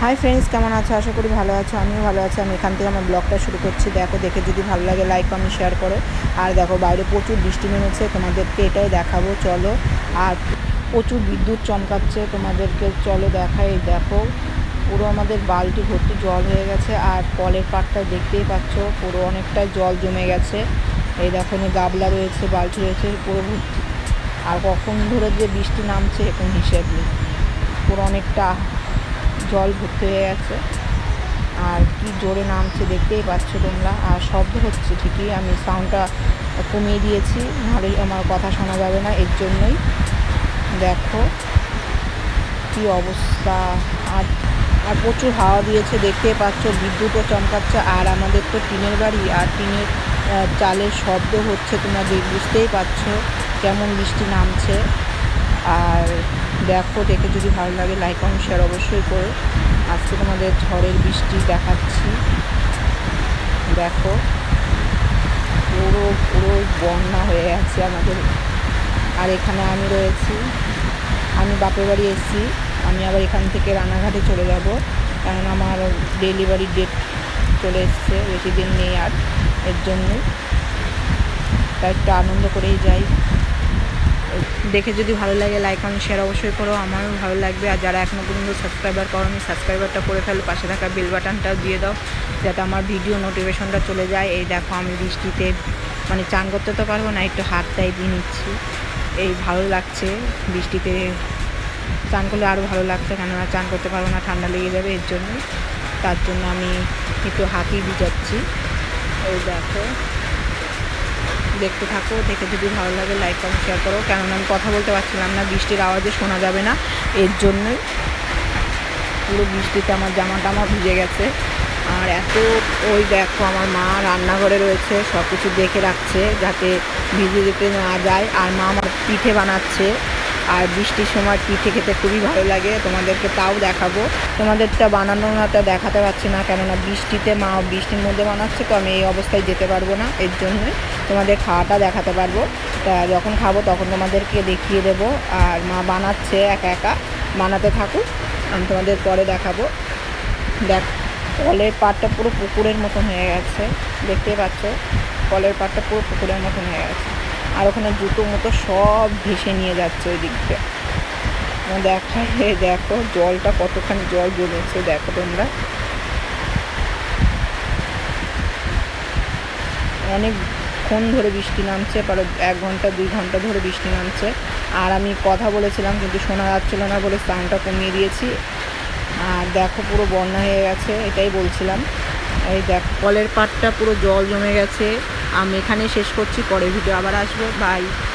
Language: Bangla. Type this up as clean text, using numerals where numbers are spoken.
हाई फ्रेंड्स केमन आछो आशा करी भालो आछो आमिও भालो आछि। आमि एखान थेके आमार ब्लगटा शुरू करछि। देखो देखे जदि भालो लागे लाइक कमेंट शेयर करो। और देखो बाइरे प्रचुर बिस्टि नेमेছে তোমাদেরকে এটাই দেখাবো চলো। আর প্রচুর বিদ্যুৎ চমকাচ্ছে তোমাদেরকে চলো দেখাই। দেখো পুরো আমাদের বালতি ভর্তি জল হয়ে গেছে আর কলের পাড়টা দেখতেই পাচ্ছ পুরো অনেকটাই জল জমে গেছে। এই দেখো গাবলা রয়েছে বালতি রয়েছে পুরো ভর্তি। আর কখন ধরে যে বৃষ্টি নামছে এখন হিসেব নেই, পুরো অনেকটা জল ভর্তি হয়ে গেছে আর কি জোরে নামছে দেখতেই পাচ্ছ তোমরা। আর শব্দ হচ্ছে ঠিকই, আমি সাউন্ডটা কমিয়ে দিয়েছি নাহলে আমার কথা শোনা যাবে না, এর জন্যই। দেখো কি অবস্থা। আর আর প্রচুর হাওয়া দিয়েছে দেখতেই পাচ্ছ, বিদ্যুৎও চমকাচ্ছে। আর আমাদের তো টিনের বাড়ি আর টিনের চালের শব্দ হচ্ছে, তোমরা বুঝতেই পারছো কেমন বৃষ্টি নামছে। আর দেখো দেখে যদি ভালো লাগে লাইক কমেন্ট শেয়ার অবশ্যই করো। আজকে তোমাদের ঝড়ের বৃষ্টি দেখাচ্ছি। দেখো পুরো পুরো বন্যা হয়ে গেছে আমাদের। আর এখানে আমি রয়েছি, আমি বাপের বাড়ি এসেছি। আমি আবার এখান থেকে রানাঘাটে চলে যাব, কারণ আমার ডেলিভারি ডেট চলে এসছে, বেশি দিন নেই আর, এর জন্যই তাই একটু আনন্দ করেই যাই। দেখে যদি ভালো লাগে লাইক কমেন্ট শেয়ার অবশ্যই করো, আমারও ভালো লাগবে। আর যারা এখনও পর্যন্ত সাবস্ক্রাইবার করোনি সাবস্ক্রাইবারটা করে ফেলো, পাশে থাকা বেল বাটনটাও দিয়ে দাও যাতে আমার ভিডিও নোটিফিকেশনটা চলে যায়। এই দেখো আমি বৃষ্টিতে মানে চান করতে তো পারবো না, একটু হাতটাই দিয়ে নিচ্ছি। এই ভালো লাগছে বৃষ্টিতে চান করলে, আরও ভালো লাগছে, কেননা চান করতে পারবো না, ঠান্ডা লেগে যাবে, এর জন্য তার জন্য আমি একটু হাতই ভিজাচ্ছি। এই দেখো দেখতে থাকো, দেখে যদি ভালো লাগে লাইক কমেন্ট শেয়ার করো। কেননা আমি কথা বলতে পারছিলাম না, বৃষ্টির আওয়াজে শোনা যাবে না, এর জন্যই। পুরো বৃষ্টিতে আমার জামা টামা ভিজে গেছে। আর এত ওই দেখো আমার মা রান্নাঘরে রয়েছে, সব কিছু দেখে রাখছে যাতে ভিজে যেতে না যায়। আর মা আমার পিঠে বানাচ্ছে, আর বৃষ্টির সময় পিঠে খেতে খুবই ভালো লাগে, তোমাদেরকে তাও দেখাবো। তোমাদেরটা বানানোটা দেখাতে পারছি না, কেননা বৃষ্টিতে মা বৃষ্টির মধ্যে বানাচ্ছে, তো আমি এই অবস্থায় যেতে পারবো না, এর জন্যই তোমাদের খাওয়াটা দেখাতে পারবো। তা যখন খাবো তখন তোমাদেরকে দেখিয়ে দেবো। আর মা বানাচ্ছে একা একা, বানাতে থাকুক, আমি তোমাদের পরে দেখাবো। দেখ কলের পাড়টা পুরো পুকুরের মতন হয়ে গেছে, দেখতেই পাচ্ছ কলের পাড়টা পুরো পুকুরের মতন হয়ে গেছে। আর ওখানে জুতো মতো সব ভেসে নিয়ে যাচ্ছে ওই দিকটা। দেখায় দেখো জলটা কতখানি জল জমেছে, দেখো তোমরা। অনেকক্ষণ ধরে বৃষ্টি নামছে, প্রায় 1 ঘন্টা 2 ঘন্টা ধরে বৃষ্টি নামছে। আর আমি কথা বলেছিলাম কিন্তু শোনা যাচ্ছিল না বলে সাউন্ডটা কমিয়ে দিয়েছি। আর দেখো পুরো বন্যা হয়ে গেছে, এটাই বলছিলাম। এই দেখো কলের পাড়টা পুরো জল জমে গেছে। আমি এখানেই শেষ করছি, পরে ভিডিও আবার আসবো, বাই।